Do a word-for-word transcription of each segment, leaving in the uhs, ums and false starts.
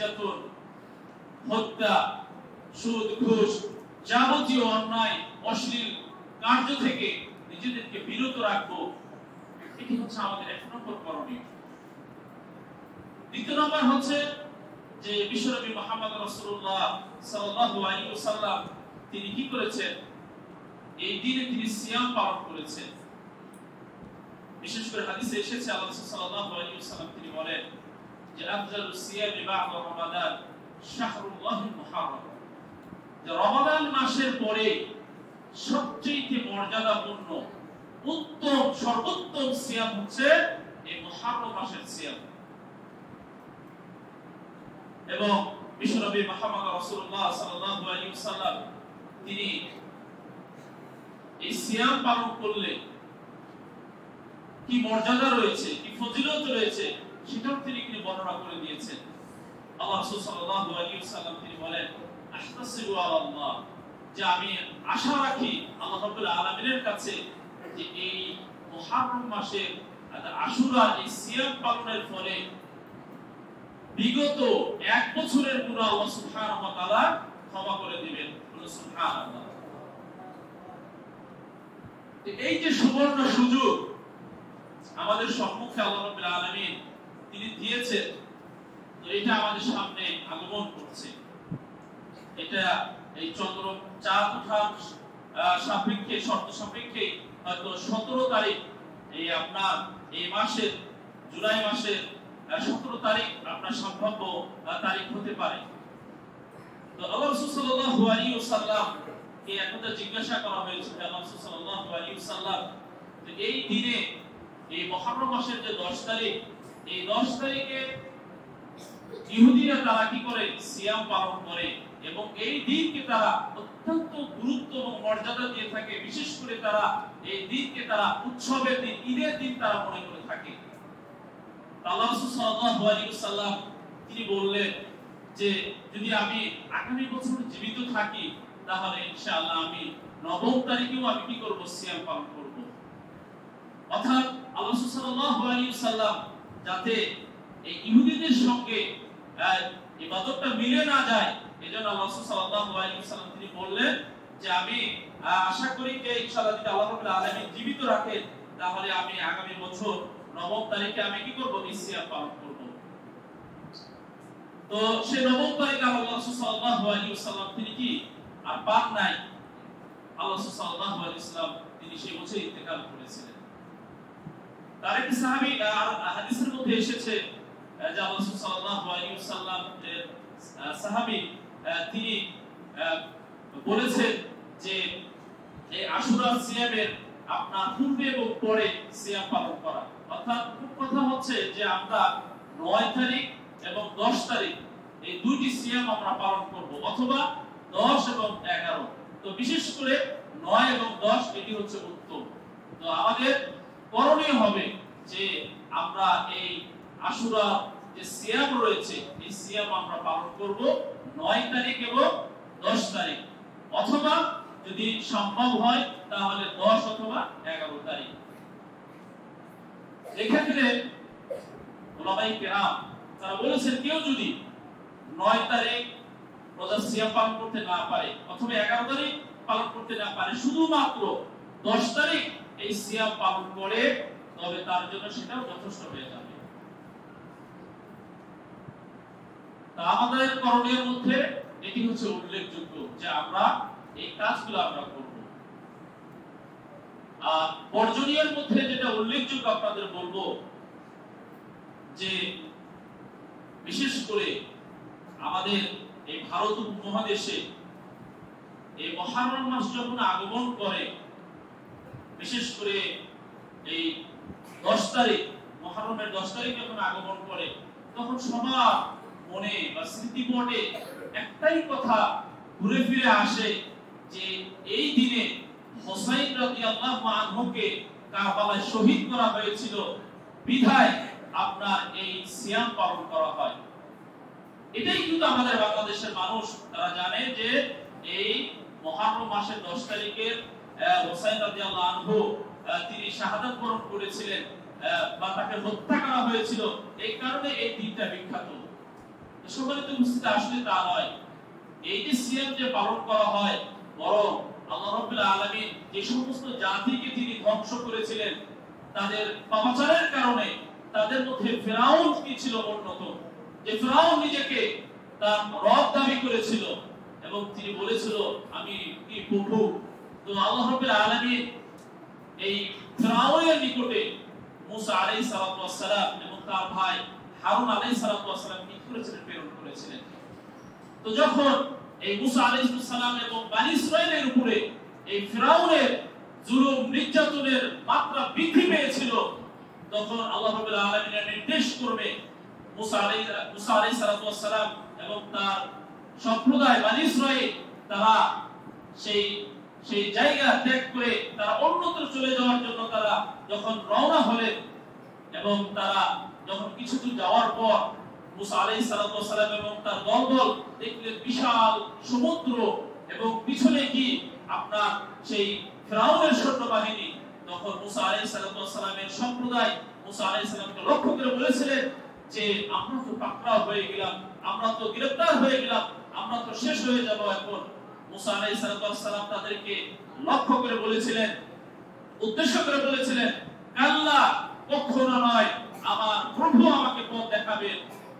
নির্যাতন, হত্যা, সুদ, ঘুষ, যাবতীয় অন্যায় অশ্লীল কার্য থেকে নিজেদেরকে বিরত রাখবো। এটি হচ্ছে আমাদের এক নম্বর করণীয়। দ্বিতীয় নম্বর হচ্ছে যে বিশ্বনবী মুহাম্মদ রাসূলুল্লাহ সাল্লাল্লাহু আলাইহি ওয়াসাল্লাম তিনি কি করেছেন, এই দিনে তিনি সিয়াম পালন করেছেন। বিশেষ করে হাদিসে এসেছে আল্লাহ রাসূল সাল্লাল্লাহু আলাইহি ওয়াসাল্লাম তিনি বলেন যে আফজালুস সিয়াম বা'দা রমাদান শাহরুল্লাহিল মুহাররম, যে রমাদান মাসের পরে সবচেয়ে মর্যাদাপূর্ণ উত্তম সর্বোত্তম সিয়াম হচ্ছে এই মুহররম মাসের সিয়াম। এবং বিশ্বনবী মুহাম্মদ রাসূলুল্লাহ সাল্লাল্লাহু আলাইহি ওয়াসাল্লাম তিনি এই সিয়াম পালন করলে কি মর্যাদা রয়েছে, কি ফজিলত রয়েছে, সেটাও তিনি কি বর্ণনা করে দিয়েছেন। আল্লাহ রাসূল সাল্লাল্লাহু আলাইহি ওয়াসাল্লাম তিনি বলেন আহতাসিবু আলাল্লাহ, যে আমি আশা রাখি আল্লাহ রাব্বুল আলামিনের কাছে যে এই মুহররম মাসের আশুরা এই সিয়াম পালনের ফলে বিগত এক বছরের গুনাহ আল্লাহ সুবহানাহু ওয়া তাআলা ক্ষমা করে দিবেন। সুবহানাল্লাহ। এই যে সুবর্ণ সুযোগ আমাদের সম্মুখে আল্লাহ রাব্বুল আলামিন তিনি দিয়েছেন, তো এটা আমাদের সামনে আগমন করছে। এটা এই চন্দ্র চাঁদ ওঠার সাপেক্ষে শর্ত সাপেক্ষে হয়তো সতেরো তারিখ এই আপনার এই মাসের জুলাই মাসের সতেরো তারিখ আপনার সম্ভাব্য তারিখ হতে পারে। তো আল্লাহ রাসূল সাল্লাল্লাহু আলাইহি ওয়াসাল্লাম কে একদা জিজ্ঞাসা করা হয়েছে, আল্লাহ রাসূল সাল্লাল্লাহু আলাইহি ওয়াসাল্লাম যে এই দিনে এই মুহররম মাসের যে দশ তারিখ, এই দশ তারিখে ইহুদিরা তারা কি করে সিয়াম পালন করে এবং এই দিনকে তারা অত্যন্ত গুরুত্ব এবং মর্যাদা দিয়ে থাকে। বিশেষ করে তারা এই দিনকে তারা উৎসবের দিন, ঈদের দিন তারা মনে করে থাকে। আল্লাহ রাসূল সাল্লাল্লাহু আলাইহি ওয়াসাল্লাম তিনি বললেন যে যদি আমি আগামী বছর জীবিত থাকি তাহলে ইনশাআল্লাহ আমি নবম তারিখেও আমি কি করব, সিয়াম পালন করব। অর্থাৎ আল্লাহ রাসূল সাল্লাল্লাহু আলাইহি ওয়াসাল্লাম যাতে এই ইহুদিদের সঙ্গে ইবাদতটা মিলে না যায়, এজন্য আল্লাহ রাসূল সাল্লাল্লাহু আলাইহি ওয়াসাল্লাম তিনি বললেন যে আমি আশা করি যে ইনশাআল্লাহ যদি আল্লাহ রাব্বুল আলামিন জীবিত রাখেন তাহলে আমি আগামী বছর নবম তারিখে আমি কি করব, সিয়াম পালন করব। তো সেই নবম তারিখে আল্লাহ রাসূল সাল্লাল্লাহু আলাইহি ওয়াসাল্লাম তিনি কি আর পান নাই, আল্লাহ রাসূল সাল্লাল্লাহু আলাইহি ওয়াসাল্লাম তিনি সেই বছর ইন্তেকাল করেছিলেন। তার এক সাহাবী হাদিসের মধ্যে এসেছে যে আল্লাহ রাসূল সাল্লাল্লাহু আলাইহি ওয়াসাল্লাম এর সাহাবী তিনি বলেছেন যে এই আশুরা সিয়ামের আপনার পূর্বে এবং পরে সিয়াম পালন করা। অর্থাৎ খুব কথা হচ্ছে যে আমরা নয় তারিখ এবং দশ তারিখ এই দুইটি সিয়াম আমরা পালন করব, অথবা দশ এবং এগারো। তো বিশেষ করে নয় এবং দশ এটি হচ্ছে উত্তম। তো আমাদের করণীয় হবে যে আমরা এই আশুরা যে সিয়াম রয়েছে এই সিয়াম আমরা পালন করব নয় তারিখ এবং দশ তারিখ, অথবা যদি সম্ভব হয় তাহলে দশ অথবা এগারো তারিখ। এক্ষেত্রে উলামায়ে কেরাম তারা বলেছেন কেউ যদি নয় তারিখ রোজা সিয়াম পালন করতে না পারে অথবা এগারো তারিখ পালন করতে না পারে, শুধুমাত্র দশ তারিখ এই সিয়াম পালন করে তবে তার জন্য সেটাও যথেষ্ট হয়ে যাবে। তা আমাদের করণীয় মধ্যে এটি হচ্ছে উল্লেখযোগ্য যে আমরা এই কাজগুলো আমরা করব। আর বর্জনীয়ের মধ্যে যেটা উল্লেখযোগ্য আপনাদের বলবো যে বিশেষ করে আমাদের এই ভারত উপমহাদেশে এই মুহররম মাস যখন আগমন করে, বিশেষ করে এই দশ তারিখ মুহররমের দশ তারিখ যখন আগমন করে, তখন সবার মনে বা স্মৃতিপটে একটাই কথা ঘুরে ফিরে আসে যে এই দিনে হুসাইন রাদিয়াল্লাহু আনহুকে কারবালায় শহীদ করা হয়েছিল, বিধায় আপনার এই সিয়াম পালন করা হয়। এটাই কিন্তু আমাদের বাংলাদেশের মানুষ তারা জানে যে এই মুহররম মাসের দশ তারিখের হুসাইন রাদিয়াল্লাহু আনহু তিনি শাহাদাত বরণ করেছিলেন বা তাকে হত্যা করা হয়েছিল, এই কারণে এই দিনটা বিখ্যাত। সম্মানিত উপস্থিতি, আসলে তা নয়। এই যে সিয়াম যে পালন করা হয়, বরং আল্লাহ রাব্বুল আলামিন যে সমস্ত জাতিকে তিনি ধ্বংস করেছিলেন তাদের পাপাচারের কারণে, তাদের মধ্যে ফিরাউন কি ছিল উন্নত, যে ফিরাউন নিজেকে তার রব দাবি করেছিল এবং তিনি বলেছিল আমি কি প্রভু। তো আল্লাহ রাব্বুল আলামিন এই ফিরাউনের নিকটে মুসা আলাইহিস সালাতু ওয়াস সালাম এবং তার ভাই হারুন আলাইহিস সালাতু ওয়াস সালাম কি করেছিলেন, প্রেরণ করেছিলেন। তো যখন এই মুসা আলাইহিস সালাম এবং বনী ইসরাইলের উপরে এই ফিরাউনের জুলুম নির্যাতনের মাত্রা বৃদ্ধি পেয়েছিল, তখন আল্লাহ রাব্বুল আলামিনের নির্দেশ করবে মুসা আলাইহিস মুসা আলাইহিস সালাতু ওয়াস সালাম এবং তার সম্প্রদায় বনী ইসরাইল তারা সেই সেই জায়গা ত্যাগ করে তারা অন্যত্র চলে যাওয়ার জন্য তারা যখন রওনা হলেন, এবং তারা যখন কিছু দূর যাওয়ার পর মুসা আলাইহিস সালাতু ওয়াস সালাম এবং তার দলবল দেখলেন বিশাল সমুদ্র এবং পিছনে কি আপনার সেই ফিরাউনের সৈন্যবাহিনী। তখন মুসা আলাইহিস সালাতু ওয়াস সালামের সম্প্রদায় মুসা আলাইহিস সালামকে লক্ষ্য করে বলেছিলেন যে আমরা তো পাকড়াও হয়ে গেলাম, আমরা তো গ্রেফতার হয়ে গেলাম, আমরা তো শেষ হয়ে যাব এখন। মুসা আলাইহিস সালাতু ওয়াস সালাম তাদেরকে লক্ষ্য করে বলেছিলেন, উদ্দেশ্য করে বলেছিলেন, কাল্লা, কখনো নয়, আমার প্রভু আমাকে পথ দেখাবেন।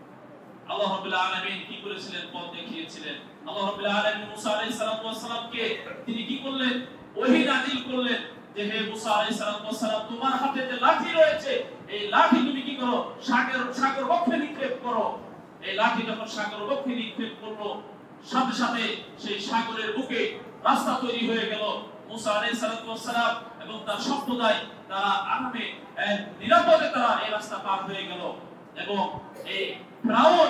আল্লাহ রাব্বুল আলামিন কি করেছিলেন, পথ দেখিয়েছিলেন। আল্লাহ রাব্বুল আলামিন মুসা আলাইহিস সালাতু ওয়াস সালামকে তিনি কি করলেন, ওহী নাযিল করলেন যে হে মুসা আলাইহিস সালাতু ওয়াস সালাম, তোমার হাতে যে লাঠি রয়েছে এই লাঠি তুমি কি করো, সাগর সাগর বক্ষে নিক্ষেপ করো। এই লাঠি যখন সাগর বক্ষে নিক্ষেপ করলো, সাথে সাথে সেই সাগরের বুকে রাস্তা তৈরি হয়ে গেল। মুসা আলাইহিস সালাতু ওয়াস সালাম এবং তার সম্প্রদায় তারা আরামে নিরাপদে তারা এই রাস্তা পার হয়ে গেল। এবং এই ফিরাউন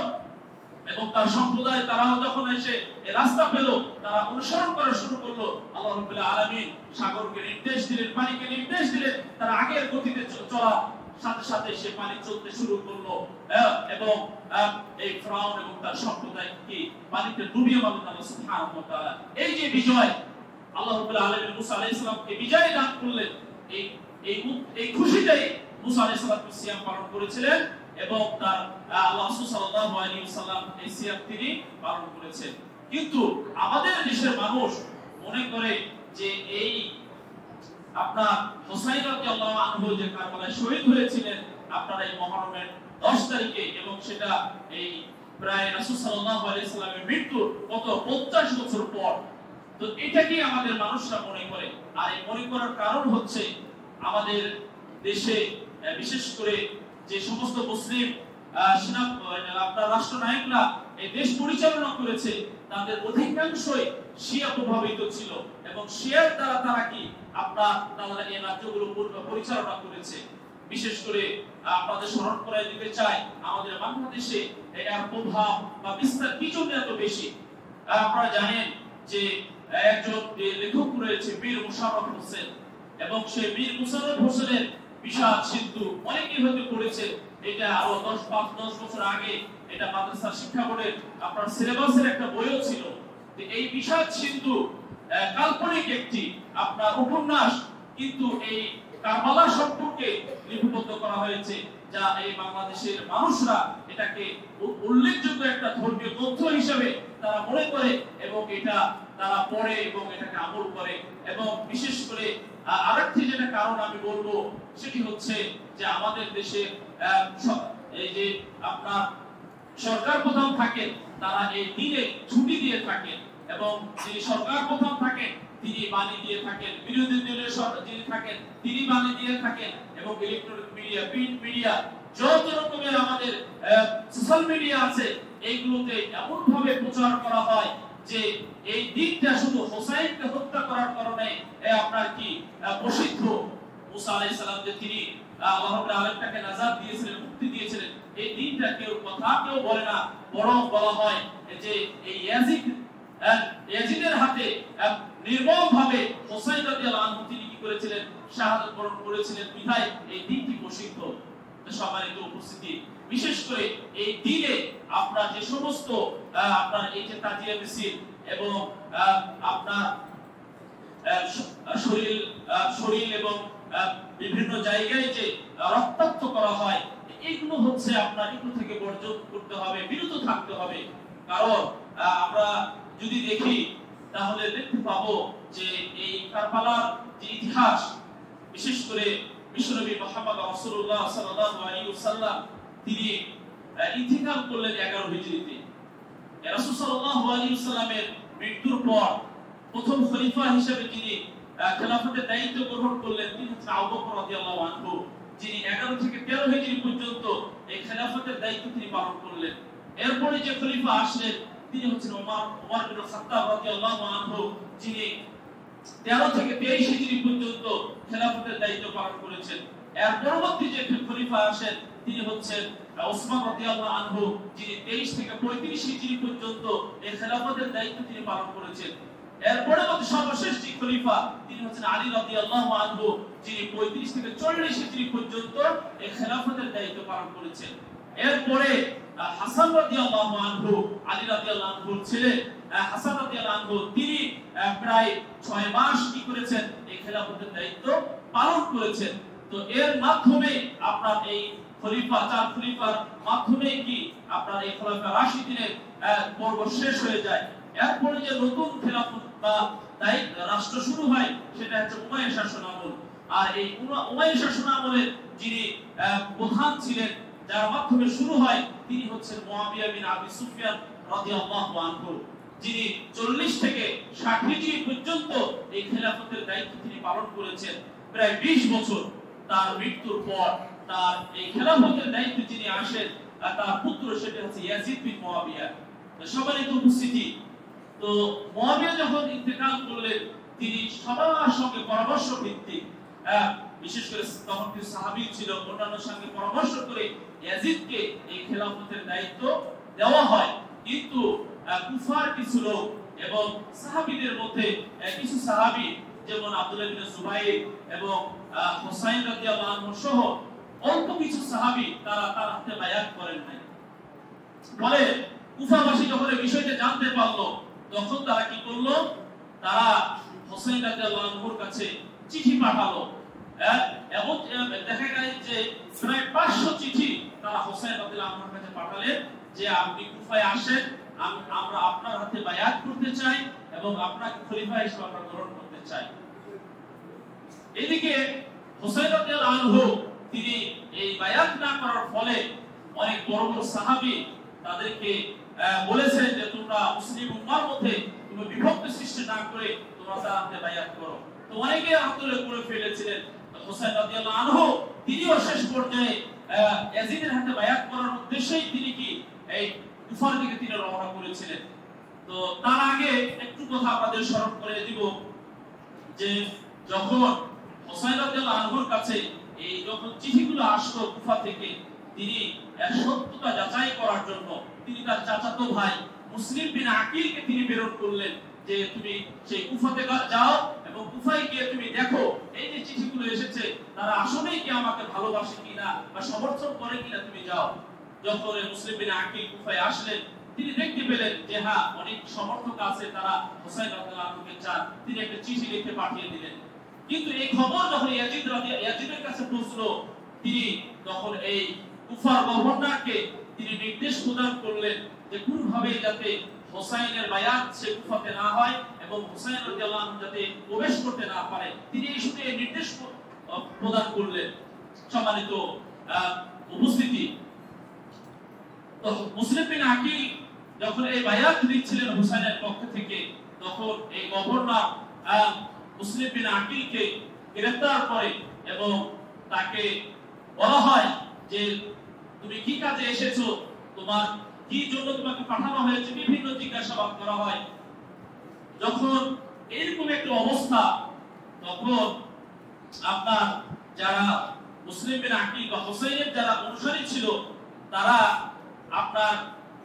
এবং তার সম্প্রদায় তারাও যখন এসে এই রাস্তা পেল, তারা অনুসরণ করা শুরু করলো। আল্লাহ রাব্বুল আলামিন সাগরকে নির্দেশ দিলেন, পানিকে নির্দেশ দিলেন তারা আগের গতিতে চলা, সাথে সাথে সে পানি চলতে শুরু করলো এবং এই ফিরাউন এবং তার সম্প্রদায় কি পানিতে ডুবিয়ে মারল আল্লাহ সুবহানাহু ওয়া তাআলা। এই যে বিজয়, আল্লাহ রাব্বুল আলামিন মুসা আলাইহিস সালামকে বিজয় দান করলেন, এই এই এই খুশিতেই মুসা আলাইহিস সালাম সিয়াম পালন করেছিলেন এবং তার আল্লাহ রাসূল সাল্লাল্লাহু আলাইহি ওয়াসাল্লাম এই সিয়াম তিনি পালন করেছেন। কিন্তু আমাদের দেশের মানুষ মনে করে যে এই আপনার হুসাইন রাদিয়াল্লাহু আনহু যে কারবালায় শহীদ হয়েছিলেন আপনারা এই মুহররমের দশ তারিখে, এবং সেটা এই প্রায় রাসূল সাল্লাল্লাহু আলাইহি ওয়াসাল্লামের মৃত্যুর কত পঞ্চাশ বছর পর। তো এটা কি আমাদের মানুষরা মনে করে, আর এই মনে করার কারণ হচ্ছে আমাদের দেশে বিশেষ করে যে সমস্ত মুসলিম সেনা আপনার রাষ্ট্রনায়করা এই দেশ পরিচালনা করেছে তাদের অধিকাংশই শিয়া প্রভাবিত ছিল, এবং শিয়ার দ্বারা তারা কি আপনার তারা এই রাজ্যগুলো পরিচালনা করেছে। বিশেষ করে আপনাদের স্মরণ করাই দিতে চাই, আমাদের বাংলাদেশে এর প্রভাব বা বিস্তার কি জন্য এত বেশি। আপনারা জানেন যে একজন লেখক রয়েছে মীর মুশাররফ হোসেন, এবং সেই মীর মুশাররফ হোসেনের বিষাদ সিন্ধু অনেকেই হয়তো পড়েছে। এটা আরো দশ পাঁচ দশ বছর আগে এটা মাদ্রাসা শিক্ষা বোর্ডের আপনার সিলেবাসের একটা বইও ছিল। এই বিষাদ সিন্ধু কাল্পনিক একটি আপনার উপন্যাস, কিন্তু এই কারবালা সম্পর্কে লিপিবদ্ধ করা হয়েছে, যা এই বাংলাদেশের মানুষরা এটাকে উল্লেখযোগ্য একটা ধর্মীয় গ্রন্থ হিসেবে তারা মনে করে এবং এটা তারা পড়ে এবং এটাকে আমল করে। এবং বিশেষ করে আরেকটি যেটা কারণ আমি বলবো সেটি হচ্ছে যে আমাদের দেশে এই যে আপনার সরকার প্রধান থাকেন তারা এই দিনে ছুটি দিয়ে থাকেন, এবং যিনি সরকার প্রধান থাকেন তিনি বাণী দিয়ে থাকেন, বিরোধী দলের যিনি থাকেন তিনি বাণী দিয়ে থাকেন, এবং ইলেকট্রনিক মিডিয়া, প্রিন্ট মিডিয়া, যত রকমের আমাদের সোশ্যাল মিডিয়া আছে এইগুলোতে এমন ভাবে প্রচার করা হয় যে এই দিনটা শুধু হোসাইনকে হত্যা করার কারণে আপনার কি প্রসিদ্ধ। মুসা আলাইহিস সালাম যে তিনি আল্লাহ রাব্বুল আলামিনকে নাজাত দিয়েছিলেন, মুক্তি দিয়েছিলেন, এই দিনটা কেউ কথা কেউ বলে না, বরং বলা হয় যে এই ইয়াজিদ ইয়াজিদের হাতে নির্মমভাবে হোসাইন রাদিয়াল্লাহু আনহু তিনি কি করেছিলেন, শাহাদাত বরণ করেছিলেন, বিধায় এই দিনটি প্রসিদ্ধ। সম্মানিত উপস্থিতি, বিশেষ করে এই দিনে আপনার যে সমস্ত আপনার এই যে তাজিয়া মিছিল এবং আপনার শরীর শরীর এবং বিভিন্ন জায়গায় যে রক্তাক্ত করা হয়, এগুলো হচ্ছে আপনার এগুলো থেকে বর্জন করতে হবে, বিরত থাকতে হবে। কারণ আমরা যদি দেখি তাহলে দেখতে পাবো যে এই কারবালার যে ইতিহাস, বিশেষ করে বিশ্বনবী মুহাম্মদ রাসূলুল্লাহ সাল্লাল্লাহু আলাইহি ওয়াসাল্লাম তিনি ইন্তিকাল করলেন এগারো হিজরিতে। রাসূল সাল্লাল্লাহু আলাইহি ওয়াসাল্লামের মৃত্যুর পর প্রথম খলিফা হিসেবে যিনি খেলাফতের দায়িত্ব গ্রহণ করলেন তিনি হচ্ছেন আবু বকর রাদিয়াল্লাহু আনহু, যিনি এগারো থেকে তেরো হিজরি পর্যন্ত এই খেলাফতের দায়িত্ব তিনি পালন করলেন। এরপরে যে খলিফা আসলেন তিনি হচ্ছেন ওমর ওমর বিন খাত্তাব রাদিয়াল্লাহু আনহু, যিনি তেরো থেকে তেইশ হিজরি পর্যন্ত খেলাফতের দায়িত্ব পালন করেছেন। এর পরবর্তী যে খলিফা আসেন তিনি হচ্ছেন ওসমান রাদিয়াল্লাহু আনহু, যিনি তেইশ থেকে পঁয়ত্রিশ হিজরি পর্যন্ত এই খেলাফতের দায়িত্ব তিনি পালন করেছেন। এর পরবর্তী সর্বশেষ যে খলিফা তিনি হচ্ছেন আলী রাদিয়াল্লাহু আনহু, যিনি পঁয়ত্রিশ থেকে চল্লিশ হিজরি পর্যন্ত এই খেলাফতের দায়িত্ব পালন করেছেন। এরপরে হাসান রাদিয়াল্লাহু আনহু, আলী রাদিয়াল্লাহু আনহুর ছেলে হাসান রাদিয়াল্লাহু আনহু, তিনি প্রায় ছয় মাস কি করেছেন এই খেলাফতের দায়িত্ব পালন করেছেন। তো এর মাধ্যমে আপনার এই খলিফা চার খলিফার মাধ্যমে কি আপনার এই খলিফা রাশিদিনের পর্ব শেষ হয়ে যায়। এরপরে যে নতুন খেলাফত বা দায়িত্ব রাষ্ট্র শুরু হয় সেটা হচ্ছে উমাইয়া শাসনামল। আর এই উমাইয়া শাসনামলের যিনি প্রধান ছিলেন, যার মাধ্যমে শুরু হয়, তিনি হচ্ছেন মুয়াবিয়া বিন আবি সুফিয়ান রাদিয়াল্লাহু আনহু, যিনি চল্লিশ থেকে ষাট হিজরি পর্যন্ত এই খেলাফতের দায়িত্ব তিনি পালন করেছেন। প্রায় বিশ বছর তার মৃত্যুর পর তার এই খেলাফতের দায়িত্ব যিনি আসেন তার পুত্র সেটা হচ্ছে ইয়াজিদ বিন মুয়াবিয়া। সম্মানিত উপস্থিতি, তো মুয়াবিয়া যখন ইন্তেকাল করলেন তিনি সবার সঙ্গে পরামর্শ ভিত্তিক, বিশেষ করে তখন কিছু সাহাবী ছিল, অন্যান্য সঙ্গে পরামর্শ করে ইয়াজিদকে এই খেলাফতের দায়িত্ব দেওয়া হয়। কিন্তু কুফার কিছু লোক এবং সাহাবীদের মধ্যে কিছু সাহাবী যেমন আব্দুল্লাহ বিন জুবাইর এবং হুসাইন রাদিয়াল্লাহু আনহু সহ অল্প কিছু সাহাবী তারা তার হাতে বায়াত করেন নাই। পরে কুফাবাসী যখন এই বিষয়টা জানতে পারলো তখন তারা কি করলো, তারা হুসাইন রাদিয়াল্লাহু আনহুর কাছে চিঠি পাঠালো এবং দেখা যায় যে প্রায় পাঁচশো চিঠি তারা হুসাইন রাদিয়াল্লাহু আনহুর কাছে পাঠালেন যে আপনি কুফায় আসেন, আমরা আপনার হাতে বায়াত করতে চাই এবং আপনাকে খলিফা হিসেবে আমরা গ্রহণ করতে চাই। এদিকে হুসাইন রাদিয়াল্লাহু আনহু তিনি এই বায়াত না করার ফলে অনেক বড় বড় সাহাবী তাদেরকে বলেছেন যে তোমরা মুসলিম উম্মার মধ্যে তোমরা বিভক্তি সৃষ্টি না করে তোমরা তার হাতে বায়াত করো। তো অনেকে আন্দোলন করে ফেলেছিলেন। হুসাইন রাদিয়াল্লাহু আনহু তিনিও শেষ পর্যায়ে ইয়াজিদের হাতে বায়াত করার উদ্দেশ্যেই তিনি কি এই কুফার দিকে তিনি রওনা করেছিলেন। তো তার আগে একটু কথা আপনাদের স্মরণ করে দিব যে যখন হুসাইন রাদিয়াল্লাহু আনহুর কাছে এই যখন চিঠিগুলো আসলো কুফা থেকে, তিনি এর সত্যতা যাচাই করার জন্য তিনি তার চাচাতো ভাই মুসলিম বিন আকিলকে তিনি প্রেরণ করলেন যে তুমি সেই কুফাতে যাও এবং কুফায় গিয়ে তুমি দেখো এই যে চিঠিগুলো এসেছে তারা আসলেই কি আমাকে ভালোবাসে কিনা বা সমর্থন করে কিনা, তুমি যাও। যখন মুসলিম বিন আকিল কুফায় আসলেন তিনি দেখতে পেলেন যে হ্যাঁ অনেক সমর্থক আছে, তারা হুসাইন রাদিয়াল্লাহু আনহুকে চান। তিনি একটা চিঠি লিখে পাঠিয়ে দিলেন। কিন্তু এই খবর যখন ইয়াজিদ রাদিয়া ইয়াজিদের কাছে পৌঁছলো, তিনি তখন এই কুফার গভর্নরকে তিনি নির্দেশ প্রদান করলেন যে কোনভাবে যাতে হুসাইনের বায়াত সে কুফাতে না হয় এবং হুসাইন রাদিয়াল্লাহু আনহু যাতে প্রবেশ করতে না পারে, তিনি এই শুনে নির্দেশ প্রদান করলেন। সম্মানিত উপস্থিতি, তো মুসলিম বিন আকিল যখন এই বায়াত দিচ্ছিলেন হুসাইনের পক্ষ থেকে, তখন এই গভর্নর মুসলিম বিন আকিলকে গ্রেফতার করে এবং তাকে বলা হয় যে তুমি কি কাজে এসেছো, তোমার কি জন্য তোমাকে পাঠানো হয়েছে, বিভিন্ন জিজ্ঞাসাবাদ করা হয়। যখন এরকম একটা অবস্থা, তখন আপনার যারা মুসলিম বিন আকিল বা হুসাইনের যারা অনুসারী ছিল তারা আপনার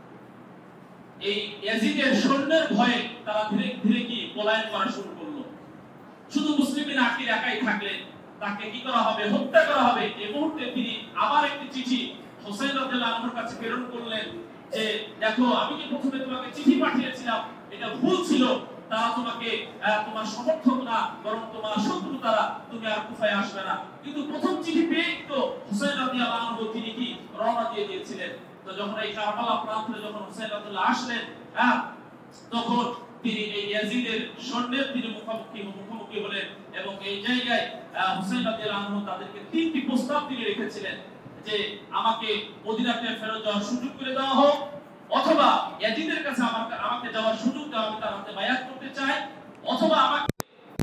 এই ইয়াজিদের সৈন্যের ভয়ে তারা ধীরে ধীরে কি পলায়ন করা শুরু করলো। শুধু মুসলিম বিন আকিল একাই থাকলেন, তাকে কি করা হবে, হত্যা করা হবে। এই মুহূর্তে তিনি আবার একটি চিঠি হুসাইন রাদিয়াল্লাহু আনহুর কাছে প্রেরণ করলেন যে দেখো আমি যে প্রথমে তোমাকে চিঠি পাঠিয়েছিলাম এটা ভুল ছিল, তারা তোমাকে তোমার সমর্থক না বরং তোমার শত্রু তারা, তুমি আর কুফায় আসবে না। কিন্তু প্রথম চিঠি পেয়ে তো হুসাইন রাদিয়াল্লাহু আনহু তিনি কি রওনা দিয়ে দিয়েছিলেন। তো যখন এই কারবালা প্রান্তরে যখন হুসাইন রাদিয়াল্লাহু আসলেন, হ্যাঁ, তখন তিনি এই ইয়াজিদের সৈন্যের তিনি মুখোমুখি মুখোমুখি হলেন এবং এই জায়গায় হুসাইন রাদিয়াল্লাহু আনহু তাদেরকে তিনটি প্রস্তাব তিনি রেখেছিলেন যে আমাকে মদিনাতে ফেরত যাওয়ার সুযোগ করে দেওয়া হোক, অথবা ইয়াজিদের কাছে আমাকে আমাকে যাওয়ার সুযোগ দাও, আমি তার হাতে বায়াত করতে চাই, অথবা আমাকে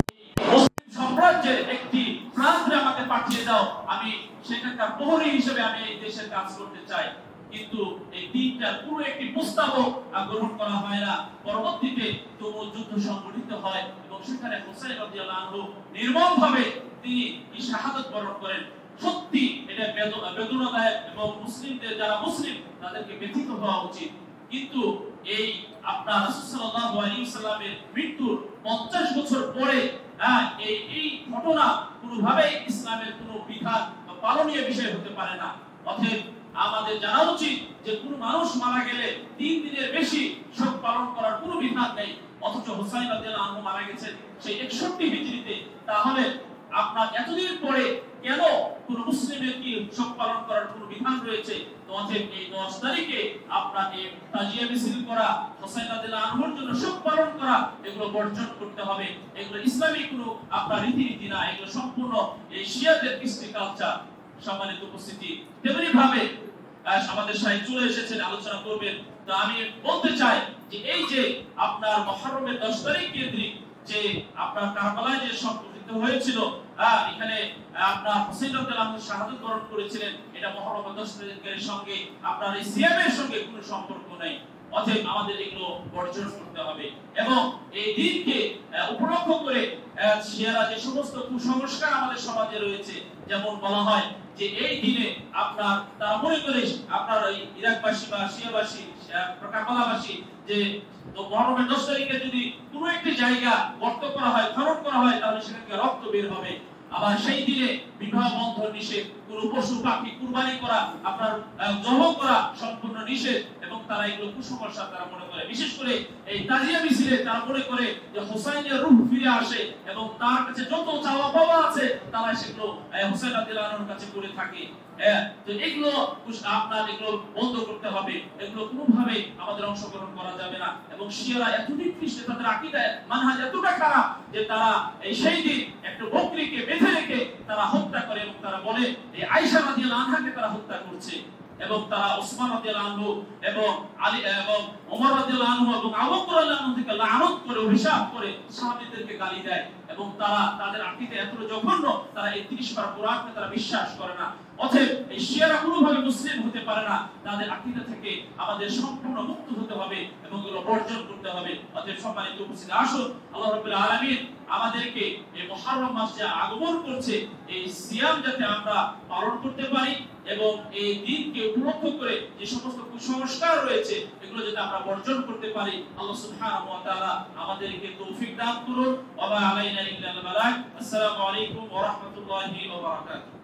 মুসলিম সাম্রাজ্যের একটি প্রান্তে আমাকে পাঠিয়ে দাও, আমি সেখানকার প্রহরী হিসেবে আমি এই দেশের কাজ করতে চাই। কিন্তু এই তিনটার পুরো একটি প্রস্তাবও গ্রহণ করা হয় না। পরবর্তীতে তুমুল যুদ্ধ সংঘটিত হয় এবং সেখানে হুসাইন রাদিয়াল্লাহু আনহু নির্মমভাবে তিনি এই শাহাদাত বরণ করেন। সত্যি এটা বেদনাদায়ক এবং মুসলিমদের যারা মুসলিম তাদেরকে ব্যথিত হওয়া উচিত। কিন্তু এই আপনার রাসূল সাল্লাল্লাহু আলাইহি ওয়াসাল্লামের মৃত্যুর পঞ্চাশ বছর পরে এই এই ঘটনা কোনোভাবেই ইসলামের কোনো বিধান বা পালনীয় বিষয় হতে পারে না। অতএব আমাদের জানা উচিত যে কোন মানুষ মারা গেলে তিন দিনের বেশি শোক পালন করার কোনো বিধান নেই, অথচ হুসাইন রাদিয়াল্লাহু আনহু মারা গেছেন সেই একষট্টি হিজরিতে। তাহলে আপনার এতদিন পরে কেন কোন মুসলিমের কি শোক পালন করার কোনো বিধান রয়েছে? তো অতএব এই দশ তারিখে আপনার এই তাজিয়া মিছিল করা, হুসাইন রাদিয়াল্লাহু আনহুর জন্য শোক পালন করা, এগুলো বর্জন করতে হবে। এগুলো ইসলামিক কোনো আপনার রীতিনীতি না, এগুলো সম্পূর্ণ এই শিয়াদের কৃষ্টি কালচার। সম্মানিত উপস্থিতি, তেমনি ভাবে আমাদের সাহেব চলে এসেছেন, আলোচনা করবেন। তো আমি বলতে চাই যে এই যে আপনার মুহররমের দশ তারিখ কেন্দ্রিক যে আপনার কারবালায় যে সংঘটিত হয়েছিল, এখানে আপনার হুসাইন রাদিয়াল্লাহু আনহু শাহাদাত বরণ করেছিলেন, এটা মুহররমের দশ তারিখের সঙ্গে আপনার এই সিয়ামের সঙ্গে কোনো সম্পর্ক নেই। অতএব আমাদের এগুলো বর্জন করতে হবে এবং এই দিনকে উপলক্ষ করে শিয়ারা যে সমস্ত কুসংস্কার আমাদের সমাজে রয়েছে, যেমন বলা হয় যে এই দিনে আপনার তারা মনে করে আপনার ওই ইরাকবাসী বা শিয়াবাসী কারবালাবাসী যে মুহররমের দশ তারিখে যদি কোনো একটি জায়গা গর্ত করা হয়, খনন করা হয়, তাহলে সেখান থেকে রক্ত বের হবে। আবার সেই দিনে বিবাহ বন্ধন নিষেধ, কোন পশু পাখি কুরবানি করা, আপনার জবাহ করা সম্পূর্ণ নিষেধ এবং তারা এগুলো কুসংস্কার তারা মনে করে। বিশেষ করে এই তাজিয়া মিছিলে তারা মনে করে যে হুসাইনের রূহ ফিরে আসে এবং তার কাছে যত চাওয়া পাওয়া আছে তারা সেগুলো হুসাইন রাদিয়াল্লাহু আনহুর কাছে করে থাকে। তো এগুলো আপনার এগুলো বন্ধ করতে হবে, এগুলো কোনোভাবে আমাদের অংশগ্রহণ করা যাবে না। এবং শিয়ারা এত নিকৃষ্ট, তাদের আকীদা মানহাজ এতটা খারাপ যে তারা এই সেই দিন একটা বকরিকে বেঁধে রেখে তারা হত্যা করে এবং তারা বলে এই আয়েশা রাদিয়াল্লাহু আনহাকে তারা হত্যা করছে এবং তারা ওসমান রাদিয়াল্লাহু আনহু এবং আলী এবং ওমর রাদিয়াল্লাহু আনহু এবং আবু বকর রাদিয়াল্লাহু আনহুকে লানত করে অভিশাপ করে সাহাবীদেরকে গালি দেয় এবং তারা তাদের আকীদা এতটা জঘন্য, তারা এই ত্রিশ বার কোরআনকে তারা বিশ্বাস করে না। অতএব এই শিয়ারা কোনোভাবে মুসলিম হতে পারে না, তাদের আকীদা থেকে আমাদের সম্পূর্ণ মুক্ত হতে হবে এবং এগুলো বর্জন করতে হবে। অতএব সম্মানিত উপস্থিতি, আসুন আল্লাহ রাব্বুল আলামিন আমাদেরকে এই মুহররম মাস যে আগমন করছে এই সিয়াম যাতে আমরা পালন করতে পারি এবং এই দিনকে উপলক্ষ করে যে সমস্ত কুসংস্কার রয়েছে এগুলো যাতে আমরা বর্জন করতে পারি। আল্লাহ সুবহানাহু ওয়া তাআলা আমাদেরকে তৌফিক দান করুন। ওয়া মা আলাইনা ইল্লাল বালাগ। আসসালামু আলাইকুম ওয়া রাহমাতুল্লাহি ওয়া বারাকাতুহু।